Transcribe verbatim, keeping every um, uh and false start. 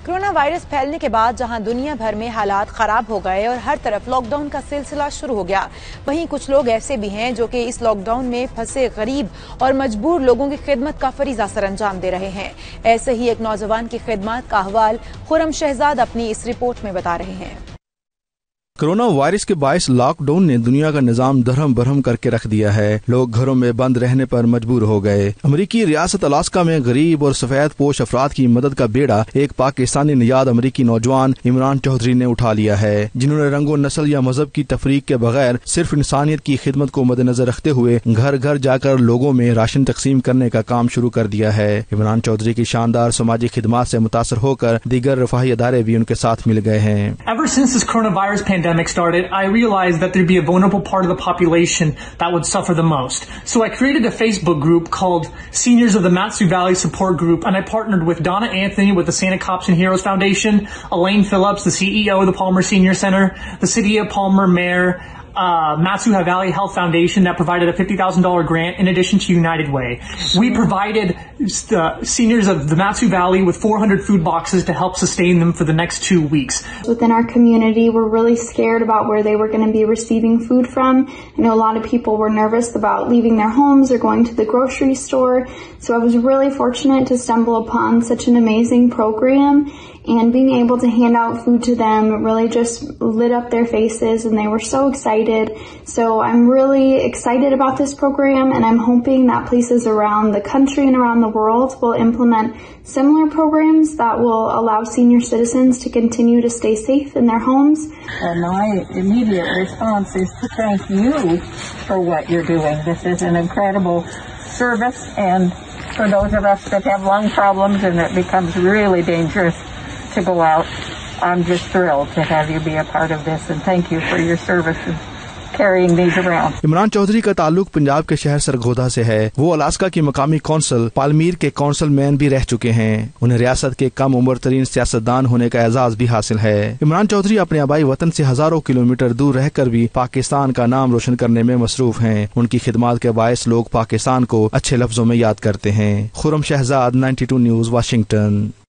Corona virus फैलने के बाद जहां दुनिया भर में हालात खराब हो गए और हर तरफ लॉकडाउन का सिलसिला शुरू हो गया, वहीं कुछ लोग ऐसे भी हैं जो कि इस लॉकडाउन में फंसे गरीब और मजबूर लोगों की खिदमत का फरीजा सर अंजाम दे रहे हैं। ऐसे ही एक नौजवान की खिदमत का अहवाल खुरम शहजाद अपनी इस रिपोर्ट में बता रहे हैं। कोरोना वायरस के बायस लॉकडाउन ने दुनिया का निजाम दरहम बरहम करके रख दिया है। लोग घरों में बंद रहने पर मजबूर हो गए। अमेरिकी रियासत अलास्का में गरीब और सफेद पोश अफराद की मदद का बेड़ा एक पाकिस्तानी निजाद अमेरिकी नौजवान इमरान चौधरी ने उठा लिया है, जिन्होंने रंगो नस्ल या मजहब की तफरीक के बगैर सिर्फ इंसानियत की खिदमत को मद्देनजर रखते हुए घर घर जाकर लोगों में राशन तकसीम करने का काम शुरू कर दिया है। इमरान चौधरी की शानदार समाजी खिदमत से मुतासर होकर दीगर रफाही अदारे भी उनके साथ मिल गए हैं। Started, I realized that there'd be a vulnerable part of the population that would suffer the most. So I created a Facebook group called Seniors of the Matsu Valley Support Group, and I partnered with Donna Anthony with the Santa Cops and Heroes Foundation, Elaine Phillips, the C E O of the Palmer Senior Center, the City of Palmer Mayor, Uh, Matsu Valley Health Foundation that provided a fifty thousand dollars grant in addition to United Way. We provided the seniors of the Matsu Valley with four hundred food boxes to help sustain them for the next two weeks. Within our community, we're really scared about where they were going to be receiving food from. I know a lot of people were nervous about leaving their homes or going to the grocery store. So I was really fortunate to stumble upon such an amazing program, and being able to hand out food to them really just lit up their faces, and they were so excited. So I'm really excited about this program, and I'm hoping that places around the country and around the world will implement similar programs that will allow senior citizens to continue to stay safe in their homes. And my immediate response is to thank you for what you're doing. This is an incredible service, and for those of us that have lung problems and it becomes really dangerous to go out, I'm just thrilled to have you be a part of this, and thank you for your service and carrying these around. Imran Chaudhary का ताल्लुक पंजाब के शहर सरगोधा से है। वो Alaska की मकामी council पालमीर के कौंसल मैन भी रह चुके हैं। उन्हें रियासत के कम उम्र तरीन सियासतदान होने का एजाज भी हासिल है। इमरान चौधरी अपने आबाई वतन से हजारों किलोमीटर दूर रहकर भी पाकिस्तान का नाम रोशन करने में मसरूफ हैं। उनकी खिदमत के बायस लोग पाकिस्तान को अच्छे लफ्जों में याद करते हैं। खुरम शहजाद, बानवे न्यूज, वाशिंगटन।